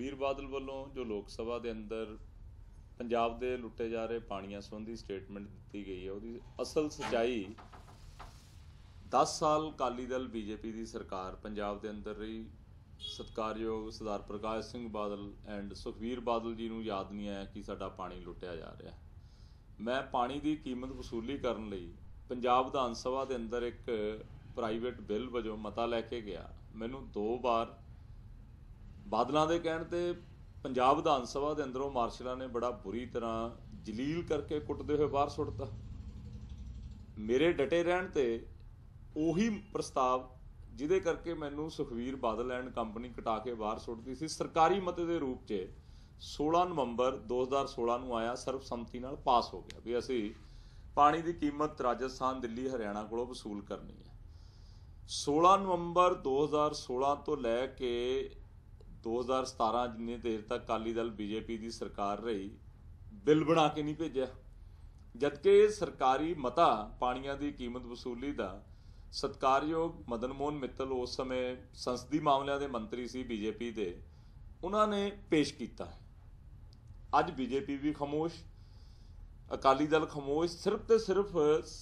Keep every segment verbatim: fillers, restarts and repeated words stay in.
ਸੁਖਬੀਰ ਬਾਦਲ ਵੱਲੋਂ ਜੋ ਲੋਕ ਸਭਾ ਦੇ ਅੰਦਰ ਪੰਜਾਬ ਦੇ ਲੁੱਟੇ ਜਾ ਰਹੇ ਪਾਣੀਆਂ ਸੰਬੰਧੀ ਸਟੇਟਮੈਂਟ ਦਿੱਤੀ ਗਈ ਹੈ, ਉਹਦੀ ਅਸਲ ਸੱਚਾਈ ਦਸ ਸਾਲ ਅਕਾਲੀ ਦਲ ਬੀਜੇਪੀ ਦੀ ਸਰਕਾਰ ਪੰਜਾਬ ਦੇ ਅੰਦਰ ਰਹੀ। ਸਤਿਕਾਰਯੋਗ ਸਰਦਾਰ ਪ੍ਰਕਾਸ਼ ਸਿੰਘ ਬਾਦਲ ਐਂਡ ਸੁਖਬੀਰ ਬਾਦਲ ਜੀ ਨੂੰ ਯਾਦ ਨਹੀਂ ਆਇਆ ਕਿ ਸਾਡਾ ਪਾਣੀ ਲੁੱਟਿਆ ਜਾ ਰਿਹਾ। ਮੈਂ ਪਾਣੀ ਦੀ ਕੀਮਤ ਵਸੂਲੀ ਕਰਨ ਲਈ ਪੰਜਾਬ ਵਿਧਾਨ ਸਭਾ ਦੇ ਅੰਦਰ ਇੱਕ ਪ੍ਰਾਈਵੇਟ ਬਿੱਲ ਵਜੋਂ ਮਤਾ ਲੈ ਕੇ ਗਿਆ। ਮੈਨੂੰ ਦੋ ਵਾਰ ਬਾਦਲਾਂ ਦੇ ਕਹਿਣ ਤੇ ਪੰਜਾਬ ਵਿਧਾਨ ਸਭਾ ਦੇ ਅੰਦਰੋਂ ਮਾਰਸ਼ਲਾਂ ਨੇ ਬੜਾ ਬੁਰੀ ਤਰ੍ਹਾਂ ਜਲੀਲ ਕਰਕੇ ਕੁੱਟਦੇ ਹੋਏ ਬਾਹਰ ਸੁੱਟਤਾ। ਮੇਰੇ ਡਟੇ ਰਹਿਣ ਤੇ ਉਹੀ ਪ੍ਰਸਤਾਵ ਜਿਹਦੇ ਕਰਕੇ ਮੈਨੂੰ ਸੁਖਬੀਰ ਬਾਦਲ ਐਂਡ ਕੰਪਨੀ ਕਟਾ ਕੇ ਬਾਹਰ ਸੁੱਟਦੀ ਸੀ, ਸਰਕਾਰੀ ਮਤੇ ਦੇ ਰੂਪ 'ਚ ਸੋਲਾਂ ਨਵੰਬਰ ਦੋ ਹਜ਼ਾਰ ਸੋਲਾਂ ਨੂੰ ਆਇਆ, ਸਰਬਸੰਮਤੀ ਨਾਲ ਪਾਸ ਹੋ ਗਿਆ ਵੀ ਅਸੀਂ ਪਾਣੀ ਦੀ ਕੀਮਤ ਰਾਜਸਥਾਨ, ਦਿੱਲੀ, ਹਰਿਆਣਾ ਕੋਲੋਂ ਵਸੂਲ ਕਰਨੀ ਹੈ। ਸੋਲਾਂ ਨਵੰਬਰ ਦੋ ਹਜ਼ਾਰ ਸੋਲਾਂ ਤੋਂ ਲੈ ਕੇ ਦੋ ਹਜ਼ਾਰ ਸਤਾਰਾਂ ਜਿੰਨੀ ਦੇਰ ਤੱਕ ਅਕਾਲੀ ਦਲ ਬੀਜੇਪੀ ਦੀ ਸਰਕਾਰ ਰਹੀ, ਬਿੱਲ ਬਣਾ ਕੇ ਨਹੀਂ ਭੇਜਿਆ, ਜਦਕਿ ਸਰਕਾਰੀ ਮਤਾ ਪਾਣੀਆਂ ਦੀ ਕੀਮਤ ਵਸੂਲੀ ਦਾ ਸਤਿਕਾਰਯੋਗ ਮਦਨ ਮੋਹਨ ਮਿੱਤਲ ਉਸ ਸਮੇਂ ਸੰਸਦੀ ਮਾਮਲਿਆਂ ਦੇ ਮੰਤਰੀ ਸੀ ਬੀਜੇਪੀ ਦੇ, ਉਹਨਾਂ ਨੇ ਪੇਸ਼ ਕੀਤਾ। ਅੱਜ ਬੀਜੇਪੀ ਵੀ ਖਾਮੋਸ਼, ਅਕਾਲੀ ਦਲ ਖਾਮੋਸ਼, ਸਿਰਫ ਤੇ ਸਿਰਫ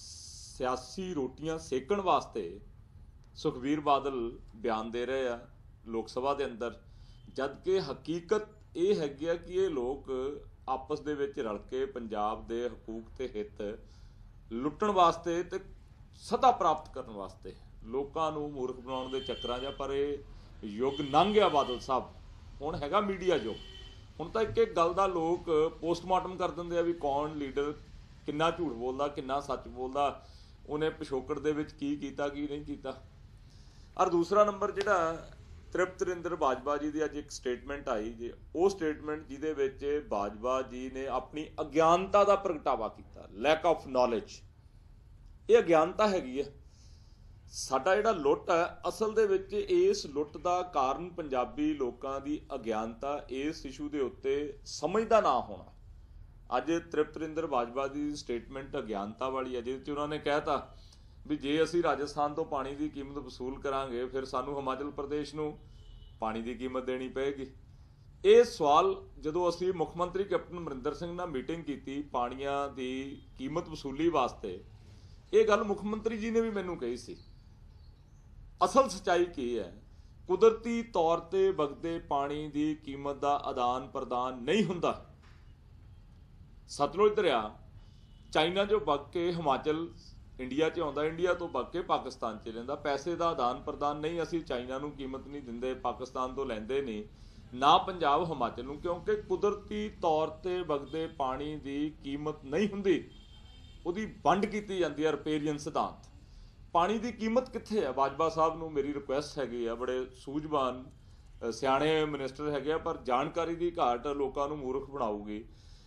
ਸਿਆਸੀ ਰੋਟੀਆਂ ਸੇਕਣ ਵਾਸਤੇ ਸੁਖਬੀਰ ਬਾਦਲ ਬਿਆਨ ਦੇ ਰਹੇ ਆ ਲੋਕ ਸਭਾ ਦੇ ਅੰਦਰ, ਜਦਕਿ ਹਕੀਕਤ ਇਹ ਹੈਗੀ ਆ ਕਿ ਇਹ ਲੋਕ ਆਪਸ ਦੇ ਵਿੱਚ ਰਲ ਕੇ ਪੰਜਾਬ ਦੇ ਹਕੂਕ ਤੇ ਹਿੱਤ ਲੁੱਟਣ ਵਾਸਤੇ ਤੇ ਸੱਤਾ ਪ੍ਰਾਪਤ ਕਰਨ ਵਾਸਤੇ ਲੋਕਾਂ ਨੂੰ ਮੂਰਖ ਬਣਾਉਣ ਦੇ ਚੱਕਰਾਂ 'ਚ। ਪਰ ਇਹ ਯੁੱਗ ਲੰਘ ਗਿਆ ਬਾਦਲ ਸਾਹਿਬ, ਹੁਣ ਹੈਗਾ ਮੀਡੀਆ ਯੁੱਗ। ਹੁਣ ਤਾਂ ਇੱਕ ਇੱਕ ਗੱਲ ਦਾ ਲੋਕ ਪੋਸਟਮਾਰਟਮ ਕਰ ਦਿੰਦੇ ਆ ਵੀ ਕੌਣ ਲੀਡਰ ਕਿੰਨਾ ਝੂਠ ਬੋਲਦਾ, ਕਿੰਨਾ ਸੱਚ ਬੋਲਦਾ, ਉਹਨੇ ਪਿਛੋਕੜ ਦੇ ਵਿੱਚ ਕੀ ਕੀਤਾ ਕੀ ਨਹੀਂ ਕੀਤਾ। ਔਰ ਦੂਸਰਾ ਨੰਬਰ ਜਿਹੜਾ ਤ੍ਰਿਪਤ ਰਿੰਦਰ ਬਾਜਵਾ ਜੀ ਦੀ ਅੱਜ ਇੱਕ ਸਟੇਟਮੈਂਟ ਆਈ ਜੇ, ਉਹ ਸਟੇਟਮੈਂਟ ਜਿਹਦੇ ਵਿੱਚ ਬਾਜਵਾ ਜੀ ਨੇ ਆਪਣੀ ਅਗਿਆਨਤਾ ਦਾ ਪ੍ਰਗਟਾਵਾ ਕੀਤਾ, ਲੈਕ ਆਫ ਨੌਲੇਜ। ਇਹ ਅਗਿਆਨਤਾ ਹੈਗੀ ਹੈ। ਸਾਡਾ ਜਿਹੜਾ ਲੁੱਟ ਹੈ, ਅਸਲ ਦੇ ਵਿੱਚ ਇਸ ਲੁੱਟ ਦਾ ਕਾਰਨ ਪੰਜਾਬੀ ਲੋਕਾਂ ਦੀ ਅਗਿਆਨਤਾ, ਇਸ ਇਸ਼ੂ ਦੇ ਉੱਤੇ ਸਮਝ ਦਾ ਨਾ ਹੋਣਾ। ਅੱਜ ਤ੍ਰਿਪਤ ਰਿੰਦਰ ਬਾਜਵਾ ਦੀ ਸਟੇਟਮੈਂਟ ਅਗਿਆਨਤਾ ਵਾਲੀ ਹੈ, ਜਿਹਦੇ 'ਚ ਉਹਨਾਂ ਨੇ ਕਹਿਤਾ ਵੀ ਜੇ ਅਸੀਂ ਰਾਜਸਥਾਨ ਤੋਂ ਪਾਣੀ ਦੀ ਕੀਮਤ ਵਸੂਲ ਕਰਾਂਗੇ ਫਿਰ ਸਾਨੂੰ ਹਿਮਾਚਲ ਪ੍ਰਦੇਸ਼ ਨੂੰ ਪਾਣੀ ਦੀ ਕੀਮਤ ਦੇਣੀ ਪਏਗੀ। ਇਹ ਸਵਾਲ ਜਦੋਂ ਅਸੀਂ ਮੁੱਖ ਮੰਤਰੀ ਕੈਪਟਨ ਅਮਰਿੰਦਰ ਸਿੰਘ ਨਾਲ ਮੀਟਿੰਗ ਕੀਤੀ ਪਾਣੀਆਂ ਦੀ ਕੀਮਤ ਵਸੂਲੀ ਵਾਸਤੇ, ਇਹ ਗੱਲ ਮੁੱਖ ਮੰਤਰੀ ਜੀ ਨੇ ਵੀ ਮੈਨੂੰ ਕਹੀ ਸੀ। ਅਸਲ ਸੱਚਾਈ ਕੀ ਹੈ? ਕੁਦਰਤੀ ਤੌਰ ਤੇ ਵਗਦੇ ਪਾਣੀ ਦੀ ਕੀਮਤ ਦਾ ਆਦਾਨ ਪ੍ਰਦਾਨ ਨਹੀਂ ਹੁੰਦਾ। ਸਤਲੁਜ ਦਰਿਆ ਚਾਈਨਾ 'ਚੋਂ ਵਗ ਕੇ ਹਿਮਾਚਲ ਇੰਡੀਆ 'ਚ ਆਉਂਦਾ, ਇੰਡੀਆ ਤੋਂ ਵਗ ਕੇ ਪਾਕਿਸਤਾਨ 'ਚ ਰਹਿੰਦਾ। ਪੈਸੇ ਦਾ ਆਦਾਨ ਪ੍ਰਦਾਨ ਨਹੀਂ, ਅਸੀਂ ਚਾਈਨਾ ਨੂੰ ਕੀਮਤ ਨਹੀਂ ਦਿੰਦੇ, ਪਾਕਿਸਤਾਨ ਤੋਂ ਲੈਂਦੇ ਨਹੀਂ, ਨਾ ਪੰਜਾਬ ਹਿਮਾਚਲ ਨੂੰ, ਕਿਉਂਕਿ ਕੁਦਰਤੀ ਤੌਰ ਤੇ ਵਗਦੇ ਪਾਣੀ ਦੀ ਕੀਮਤ ਨਹੀਂ ਹੁੰਦੀ, ਉਹਦੀ ਵੰਡ ਕੀਤੀ ਜਾਂਦੀ ਹੈ, ਰਿਪੇਰੀਅਨ ਸਿਧਾਂਤ। ਪਾਣੀ ਦੀ ਕੀਮਤ ਕਿੱਥੇ ਹੈ? ਬਾਜਵਾ ਸਾਹਿਬ ਨੂੰ ਮੇਰੀ ਰਿਕੁਐਸਟ ਹੈਗੀ ਆ, ਬੜੇ ਸੂਝਵਾਨ ਸਿਆਣੇ ਮਿਨਿਸਟਰ ਹੈਗੇ ਆ, ਪਰ ਜਾਣਕਾਰੀ ਦੀ ਘਾਟ ਲੋਕਾਂ ਨੂੰ ਮੂਰਖ ਬਣਾਊਗੀ।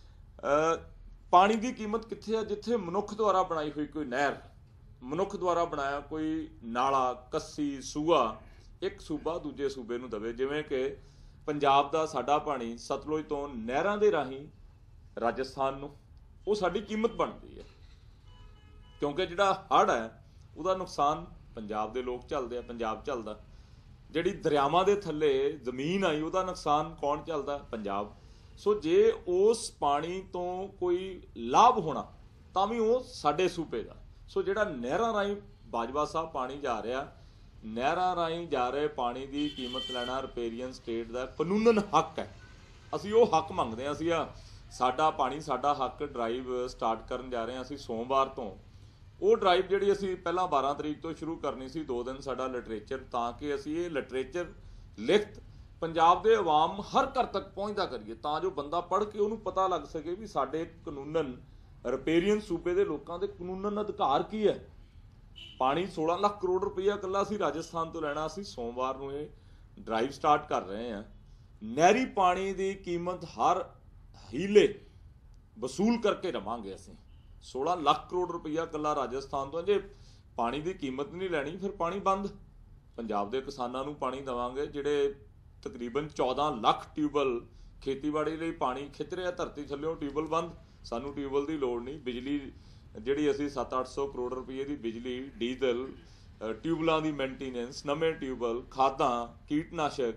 ਪਾਣੀ ਦੀ ਕੀਮਤ ਕਿੱਥੇ ਹੈ? ਜਿੱਥੇ ਮਨੁੱਖ ਦੁਆਰਾ ਬਣਾਈ ਹੋਈ ਕੋਈ ਨਹਿਰ, ਮਨੁੱਖ ਦੁਆਰਾ ਬਣਾਇਆ ਕੋਈ ਨਾਲਾ, ਕੱਸੀ, ਸੂਆ ਇੱਕ ਸੂਬਾ ਦੂਜੇ ਸੂਬੇ ਨੂੰ ਦੇਵੇ। ਜਿਵੇਂ ਕਿ ਪੰਜਾਬ ਦਾ ਸਾਡਾ ਪਾਣੀ ਸਤਲੁਜ ਤੋਂ ਨਹਿਰਾਂ ਦੇ ਰਾਹੀਂ ਰਾਜਸਥਾਨ ਨੂੰ, ਉਹ ਸਾਡੀ ਕੀਮਤ ਬਣਦੀ ਹੈ, ਕਿਉਂਕਿ ਜਿਹੜਾ ਹੜ੍ਹ ਹੈ ਉਹਦਾ ਨੁਕਸਾਨ ਪੰਜਾਬ ਦੇ ਲੋਕ ਝੱਲਦੇ ਆ, ਪੰਜਾਬ ਝੱਲਦਾ। ਜਿਹੜੀ ਦਰਿਆਵਾਂ ਦੇ ਥੱਲੇ ਜ਼ਮੀਨ ਆਈ ਉਹਦਾ ਨੁਕਸਾਨ ਕੌਣ ਝੱਲਦਾ? ਪੰਜਾਬ। ਸੋ ਜੇ ਉਸ ਪਾਣੀ ਤੋਂ ਕੋਈ ਲਾਭ ਹੋਣਾ ਤਾਂ ਵੀ ਉਹ ਸਾਡੇ ਸੂਬੇ ਦਾ। ਸੋ ਜਿਹੜਾ ਨਹਿਰਾਂ ਰਾਹੀਂ ਬਾਜਵਾ ਸਾਹਿਬ ਪਾਣੀ ਜਾ ਰਿਹਾ, ਨਹਿਰਾਂ ਰਾਹੀਂ ਜਾ ਰਹੇ ਪਾਣੀ ਦੀ ਕੀਮਤ ਲੈਣਾ ਰਿਪੇਰੀਅਨ ਸਟੇਟ ਦਾ ਕਾਨੂੰਨਨ ਹੱਕ ਹੈ। ਅਸੀਂ ਉਹ ਹੱਕ ਮੰਗਦੇ ਹਾਂ। ਅਸੀਂ ਆ ਸਾਡਾ ਪਾਣੀ ਸਾਡਾ ਹੱਕ ਡਰਾਈਵ ਸਟਾਰਟ ਕਰਨ ਜਾ ਰਹੇ ਹਾਂ ਅਸੀਂ ਸੋਮਵਾਰ ਤੋਂ। ਉਹ ਡਰਾਈਵ ਜਿਹੜੀ ਅਸੀਂ ਪਹਿਲਾਂ ਬਾਰਾਂ ਤਰੀਕ ਤੋਂ ਸ਼ੁਰੂ ਕਰਨੀ ਸੀ, ਦੋ ਦਿਨ ਸਾਡਾ ਲਿਟਰੇਚਰ, ਤਾਂ ਕਿ ਅਸੀਂ ਇਹ ਲਿਟਰੇਚਰ ਲਿਖਤ ਪੰਜਾਬ ਦੇ ਆਵਾਮ ਹਰ ਘਰ ਤੱਕ ਪਹੁੰਚਦਾ ਕਰੀਏ, ਤਾਂ ਜੋ ਬੰਦਾ ਪੜ੍ਹ ਕੇ ਉਹਨੂੰ ਪਤਾ ਲੱਗ ਸਕੇ ਵੀ ਸਾਡੇ ਕਾਨੂੰਨਨ ਰਿਪੇਰੀਅਨ ਸੂਬੇ ਦੇ ਲੋਕਾਂ ਦੇ ਕਾਨੂੰਨਨ ਅਧਿਕਾਰ ਕੀ ਹੈ। ਪਾਣੀ ਸੋਲਾਂ ਲੱਖ ਕਰੋੜ ਰੁਪਈਆ ਇਕੱਲਾ ਅਸੀਂ ਰਾਜਸਥਾਨ ਤੋਂ ਲੈਣਾ। ਅਸੀਂ ਸੋਮਵਾਰ ਨੂੰ ਇਹ ਡਰਾਈਵ ਸਟਾਰਟ ਕਰ ਰਹੇ ਹਾਂ। ਨਹਿਰੀ ਪਾਣੀ ਦੀ ਕੀਮਤ ਹਰ ਹੀਲੇ ਵਸੂਲ ਕਰਕੇ ਰਵਾਂਗੇ ਅਸੀਂ। ਸੋਲਾਂ ਲੱਖ ਕਰੋੜ ਰੁਪਈਆ ਇਕੱਲਾ ਰਾਜਸਥਾਨ ਤੋਂ। ਜੇ ਪਾਣੀ ਦੀ ਕੀਮਤ ਨਹੀਂ ਲੈਣੀ ਫਿਰ ਪਾਣੀ ਬੰਦ। ਪੰਜਾਬ ਦੇ ਕਿਸਾਨਾਂ ਨੂੰ ਪਾਣੀ ਦੇਵਾਂਗੇ, ਜਿਹੜੇ ਤਕਰੀਬਨ ਚੌਦਾਂ ਲੱਖ ਟਿਊਬਵੈੱਲ ਖੇਤੀਬਾੜੀ ਲਈ ਪਾਣੀ ਖਿੱਚ ਰਿਹਾ ਧਰਤੀ ਥੱਲਿਓਂ, ਟਿਊਬਵੈੱਲ ਬੰਦ। ਸਾਨੂੰ ਟਿਊਬਵੈੱਲ ਦੀ ਲੋੜ ਨਹੀਂ। ਬਿਜਲੀ ਜਿਹੜੀ ਅਸੀਂ ਸੱਤ ਅੱਠ ਸੌ ਕਰੋੜ ਰੁਪਏ ਦੀ ਬਿਜਲੀ, ਡੀਜ਼ਲ, ਟਿਊਬਲਾਂ ਦੀ ਮੇਨਟੇਨੈਂਸ, ਨਵੇਂ ਟਿਊਬਵੈੱਲ, ਖਾਦਾਂ, ਕੀਟਨਾਸ਼ਕ,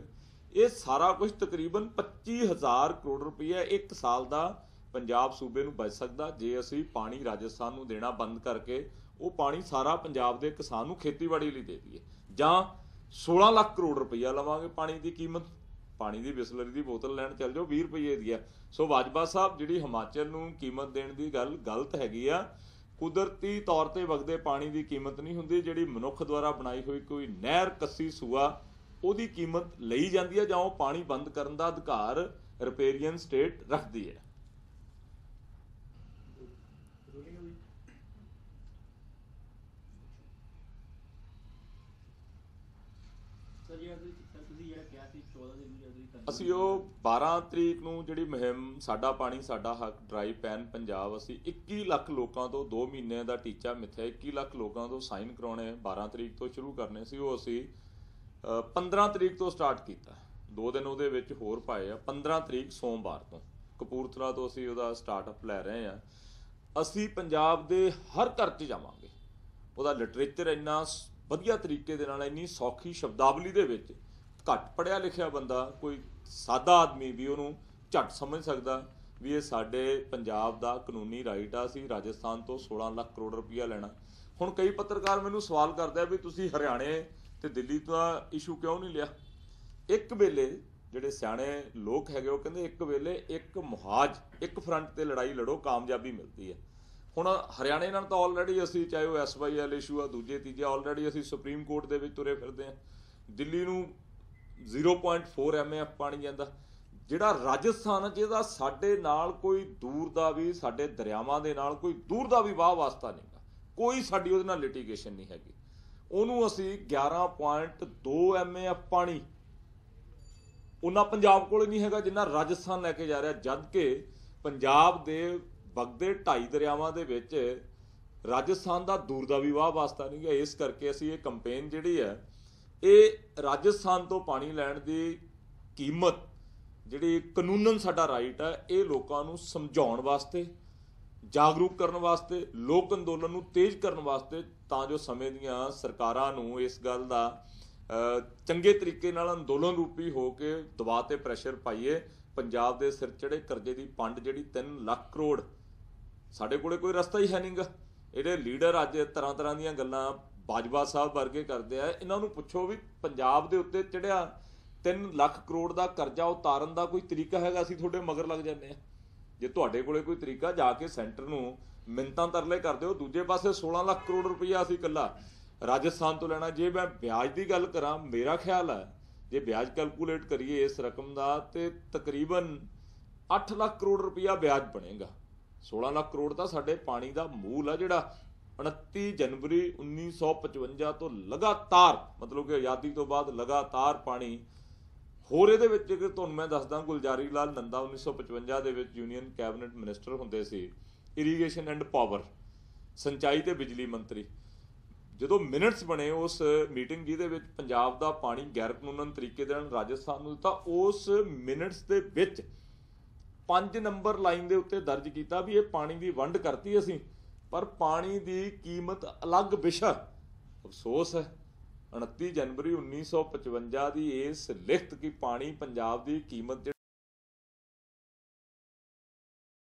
ਇਹ ਸਾਰਾ ਕੁਝ ਤਕਰੀਬਨ ਪੱਚੀ ਹਜ਼ਾਰ ਕਰੋੜ ਰੁਪਈਆ ਇੱਕ ਸਾਲ ਦਾ ਪੰਜਾਬ ਸੂਬੇ ਨੂੰ ਬਚ ਸਕਦਾ ਜੇ ਅਸੀਂ ਪਾਣੀ ਰਾਜਸਥਾਨ ਨੂੰ ਦੇਣਾ ਬੰਦ ਕਰਕੇ ਉਹ ਪਾਣੀ ਸਾਰਾ ਪੰਜਾਬ ਦੇ ਕਿਸਾਨ ਨੂੰ ਖੇਤੀਬਾੜੀ ਲਈ ਦੇ ਦਈਏ, ਜਾਂ सोलह ਲੱਖ ਕਰੋੜ ਰੁਪਈਆ ਲਵਾਂਗੇ ਪਾਣੀ ਦੀ ਕੀਮਤ। ਪਾਣੀ ਦੀ ਬਿਸਲਰੀ ਦੀ ਬੋਤਲ ਲੈਣ ਚੱਲ ਜਾਓ ਵੀਹ ਰੁਪਈਏ ਦੀ ਆ। ਸੋ ਬਾਜਵਾ ਸਾਹਿਬ ਜਿਹੜੀ ਹਿਮਾਚਲ ਨੂੰ ਕੀਮਤ ਦੇਣ ਦੀ ਗੱਲ ਗਲਤ ਹੈਗੀ ਆ। ਕੁਦਰਤੀ ਤੌਰ ਤੇ ਵਗਦੇ ਪਾਣੀ ਦੀ ਕੀਮਤ ਨਹੀਂ ਹੁੰਦੀ, ਜਿਹੜੀ ਮਨੁੱਖ ਦੁਆਰਾ ਬਣਾਈ ਹੋਈ ਕੋਈ ਨਹਿਰ, ਕੱਸੀ, ਸੂਆ, ਉਹਦੀ ਕੀਮਤ ਲਈ ਜਾਂਦੀ ਹੈ ਜਾਂ ਉਹ ਪਾਣੀ ਬੰਦ ਕਰਨ ਦਾ ਅਧਿਕਾਰ ਰਿਪੇਰੀਅਨ ਸਟੇਟ ਰੱਖਦੀ ਹੈ। ਅਸੀਂ ਉਹ ਬਾਰਾਂ ਤਰੀਕ ਨੂੰ ਜਿਹੜੀ ਮੁਹਿੰਮ ਸਾਡਾ ਪਾਣੀ ਸਾਡਾ ਹੱਕ ਡਰਾਈ ਪੈਨ ਪੰਜਾਬ, ਅਸੀਂ ਇੱਕੀ ਲੱਖ ਲੋਕਾਂ ਤੋਂ ਦੋ ਮਹੀਨਿਆਂ ਦਾ ਟੀਚਾ ਮਿੱਥਿਆ, ਇੱਕੀ ਲੱਖ ਲੋਕਾਂ ਤੋਂ ਸਾਈਨ ਕਰਾਉਣੇ ਬਾਰਾਂ ਤਰੀਕ ਤੋਂ ਸ਼ੁਰੂ ਕਰਨੇ ਸੀ। ਉਹ ਅਸੀਂ ਪੰਦਰਾਂ ਤਰੀਕ ਤੋਂ ਸਟਾਰਟ ਕੀਤਾ, ਦੋ ਦਿਨ ਉਹਦੇ ਵਿੱਚ ਹੋਰ ਪਾਏ ਆ। ਪੰਦਰਾਂ ਤਰੀਕ ਸੋਮਵਾਰ ਤੋਂ ਕਪੂਰਥਲਾ ਤੋਂ ਅਸੀਂ ਉਹਦਾ ਸਟਾਰਟਅਪ ਲੈ ਰਹੇ ਹਾਂ। ਅਸੀਂ ਪੰਜਾਬ ਦੇ ਹਰ ਘਰ 'ਚ ਜਾਵਾਂਗੇ। ਉਹਦਾ ਲਿਟਰੇਚਰ ਇੰਨਾ ਵਧੀਆ ਤਰੀਕੇ ਦੇ ਨਾਲ, ਇੰਨੀ ਸੌਖੀ ਸ਼ਬਦਾਵਲੀ ਦੇ ਵਿੱਚ, ਘੱਟ ਪੜ੍ਹਿਆ ਲਿਖਿਆ ਬੰਦਾ, ਕੋਈ ਸਾਦਾ ਆਦਮੀ ਵੀ ਉਹਨੂੰ ਝੱਟ ਸਮਝ ਸਕਦਾ ਵੀ ਇਹ ਸਾਡੇ ਪੰਜਾਬ ਦਾ ਕਾਨੂੰਨੀ ਰਾਈਟ ਆ, ਅਸੀਂ ਰਾਜਸਥਾਨ ਤੋਂ ਸੋਲਾਂ ਲੱਖ ਕਰੋੜ ਰੁਪਈਆ ਲੈਣਾ। ਹੁਣ ਕਈ ਪੱਤਰਕਾਰ ਮੈਨੂੰ ਸਵਾਲ ਕਰਦੇ ਆ ਵੀ ਤੁਸੀਂ ਹਰਿਆਣੇ ਤੇ ਦਿੱਲੀ ਤੋਂ ਇਸ਼ੂ ਕਿਉਂ ਨਹੀਂ ਲਿਆ। ਇੱਕ ਵੇਲੇ ਜਿਹੜੇ ਸਿਆਣੇ ਲੋਕ ਹੈਗੇ ਉਹ ਕਹਿੰਦੇ ਇੱਕ ਵੇਲੇ ਇੱਕ ਮੁਹਾਜ, ਇੱਕ ਫਰੰਟ ਤੇ ਲੜਾਈ ਲੜੋ, ਕਾਮਯਾਬੀ ਮਿਲਦੀ ਹੈ। ਹੁਣ ਹਰਿਆਣੇ ਨਾਲ ਤਾਂ ਆਲਰੇਡੀ ਅਸੀਂ, ਚਾਹੇ ਉਹ ਐਸ ਵਾਈ ਐਲ ਇਸ਼ੂ ਆ, ਦੂਜੇ ਤੀਜੇ, ਆਲਰੇਡੀ ਅਸੀਂ ਸੁਪਰੀਮ ਕੋਰਟ ਦੇ ਵਿੱਚ ਤੁਰੇ ਫਿਰਦੇ ਹਾਂ। ਦਿੱਲੀ ਨੂੰ zero point four M A F ਪਾਣੀ ਜਾਂਦਾ। ਜਿਹੜਾ ਰਾਜਸਥਾਨ, ਜਿਹਦਾ ਸਾਡੇ ਨਾਲ ਕੋਈ ਦੂਰ ਦਾ ਵੀ, ਸਾਡੇ ਦਰਿਆਵਾਂ ਦੇ ਨਾਲ ਕੋਈ ਦੂਰ ਦਾ ਵੀ ਵਾਹ ਵਾਸਤਾ ਨਹੀਂ ਗਾ, ਕੋਈ ਸਾਡੀ ਉਹਦੇ ਨਾਲ ਲਿਟੀਗੇਸ਼ਨ ਨਹੀਂ ਹੈਗੀ, ਉਹਨੂੰ ਅਸੀਂ ਗਿਆਰਾਂ ਪੁਆਇੰਟ ਦੋ ਐਮ ਏ ਐਫ ਪਾਣੀ ਉਹਨਾਂ ਪੰਜਾਬ ਕੋਲ ਨਹੀਂ ਹੈਗਾ ਜਿੰਨਾ ਰਾਜਸਥਾਨ ਲੈ ਕੇ ਜਾ ਰਿਹਾ। ਜਦ ਕਿ ਪੰਜਾਬ ਦੇ ਵਗਦੇ ਢਾਈ ਦਰਿਆਵਾਂ ਦੇ ਵਿੱਚ ਰਾਜਸਥਾਨ ਦਾ ਦੂਰ ਦਾ ਵੀ ਵਾਹ ਵਾਸਤਾ ਨਹੀਂ ਗਾ। ਇਸ ਕਰਕੇ ਅਸੀਂ ਇਹ ਕੰਪੇਨ ਜਿਹੜੀ ਹੈ, ਇਹ ਰਾਜਸਥਾਨ ਤੋਂ ਪਾਣੀ ਲੈਣ ਦੀ ਕੀਮਤ ਜਿਹੜੀ ਕਾਨੂੰਨਨ ਸਾਡਾ ਰਾਈਟ ਹੈ, ਇਹ ਲੋਕਾਂ ਨੂੰ ਸਮਝਾਉਣ ਵਾਸਤੇ, ਜਾਗਰੂਕ ਕਰਨ ਵਾਸਤੇ, ਲੋਕ ਅੰਦੋਲਨ ਨੂੰ ਤੇਜ਼ ਕਰਨ ਵਾਸਤੇ, ਤਾਂ ਜੋ ਸਮੇਂ ਦੀਆਂ ਸਰਕਾਰਾਂ ਨੂੰ ਇਸ ਗੱਲ ਦਾ ਚੰਗੇ ਤਰੀਕੇ ਨਾਲ ਅੰਦੋਲਨ ਰੂਪੀ ਹੋ ਕੇ ਦਬਾਅ ਤੇ ਪ੍ਰੈਸ਼ਰ ਪਾਈਏ। ਪੰਜਾਬ ਦੇ ਸਿਰ ਚੜੇ ਕਰਜ਼ੇ ਦੀ ਪੰਡ ਜਿਹੜੀ ਤਿੰਨ ਲੱਖ ਕਰੋੜ, ਸਾਡੇ ਕੋਲੇ ਕੋਈ ਰਸਤਾ ਹੀ ਹੈ ਨਹੀਂ ਗਾ। ਜਿਹੜੇ ਲੀਡਰ ਅੱਜ ਤਰ੍ਹਾਂ ਤਰ੍ਹਾਂ ਦੀਆਂ ਗੱਲਾਂ ਬਾਜਵਾ ਸਾਹਿਬ ਵਰਗੇ ਕਰਦੇ ਆ, ਇਹਨਾਂ ਨੂੰ ਪੁੱਛੋ ਵੀ ਪੰਜਾਬ ਦੇ ਉੱਤੇ ਚੜਿਆ ਤਿੰਨ ਲੱਖ ਕਰੋੜ ਦਾ ਕਰਜ਼ਾ ਉਤਾਰਨ ਦਾ ਕੋਈ ਤਰੀਕਾ ਹੈਗਾ? ਅਸੀਂ ਤੁਹਾਡੇ ਮਗਰ ਲੱਗ ਜਾਂਦੇ ਹਾਂ। ਜੇ ਤੁਹਾਡੇ ਕੋਲੇ ਕੋਈ ਤਰੀਕਾ, ਜਾ ਕੇ ਸੈਂਟਰ ਨੂੰ ਮਿੰਨਤਾਂ ਤਰਲੇ ਕਰਦੇ ਹੋ। ਦੂਜੇ ਪਾਸੇ ਸੋਲਾਂ ਲੱਖ ਕਰੋੜ ਰੁਪਈਆ ਅਸੀਂ ਇਕੱਲਾ ਰਾਜਸਥਾਨ ਤੋਂ ਲੈਣਾ। ਜੇ ਮੈਂ ਵਿਆਜ ਦੀ ਗੱਲ ਕਰਾਂ, ਮੇਰਾ ਖਿਆਲ ਹੈ ਜੇ ਵਿਆਜ ਕੈਲਕੂਲੇਟ ਕਰੀਏ ਇਸ ਰਕਮ ਦਾ, ਤੇ ਤਕਰੀਬਨ ਅੱਠ ਲੱਖ ਕਰੋੜ ਰੁਪਈਆ ਵਿਆਜ ਬਣੇਗਾ। ਸੋਲਾਂ ਲੱਖ ਕਰੋੜ ਤਾਂ ਸਾਡੇ ਪਾਣੀ ਦਾ ਮੂਲ ਆ, ਜਿਹੜਾ ਉਨੱਤੀ ਜਨਵਰੀ ਉੱਨੀ ਸੌ ਪਚਵੰਜਾ ਤੋਂ ਲਗਾਤਾਰ, ਮਤਲਬ ਕਿ ਆਜ਼ਾਦੀ ਤੋਂ ਬਾਅਦ ਲਗਾਤਾਰ ਪਾਣੀ। ਹੋਰ ਇਹਦੇ ਵਿੱਚ ਕਿ ਤੁਹਾਨੂੰ ਮੈਂ ਦੱਸਦਾ, ਗੁਲਜ਼ਾਰੀ ਲਾਲ ਨੰਦਾ ਉੱਨੀ ਸੌ ਪਚਵੰਜਾ ਦੇ ਵਿੱਚ ਯੂਨੀਅਨ ਕੈਬਨਿਟ ਮਿਨਿਸਟਰ ਹੁੰਦੇ ਸੀ, ਇਰੀਗੇਸ਼ਨ ਐਂਡ ਪਾਵਰ, ਸਿੰਚਾਈ ਤੇ ਬਿਜਲੀ ਮੰਤਰੀ। ਜਦੋਂ ਮਿਨਟਸ ਬਣੇ ਉਸ ਮੀਟਿੰਗ ਜਿਹਦੇ ਵਿੱਚ ਪੰਜਾਬ ਦਾ ਪਾਣੀ ਗੈਰ ਕਾਨੂੰਨ ਤਰੀਕੇ ਦੇ ਨਾਲ ਰਾਜਸਥਾਨ ਨੂੰ ਦਿੱਤਾ, ਉਸ ਮਿਨਟਸ ਦੇ ਵਿੱਚ ਪੰਜ ਨੰਬਰ ਲਾਈਨ ਦੇ ਉੱਤੇ ਦਰਜ ਕੀਤਾ ਵੀ ਇਹ ਪਾਣੀ ਦੀ ਵੰਡ ਕਰਤੀ ਅਸੀਂ, ਪਰ ਪਾਣੀ ਦੀ ਕੀਮਤ ਅਲੱਗ ਵਿਸ਼ਾ। ਅਫਸੋਸ ਹੈ ਉਨੱਤੀ ਜਨਵਰੀ ਉੱਨੀ ਸੌ ਪਚਵੰਜਾ ਦੀ ਇਸ ਲਿਖਤ ਕਿ ਪਾਣੀ ਪੰਜਾਬ ਦੀ ਕੀਮਤ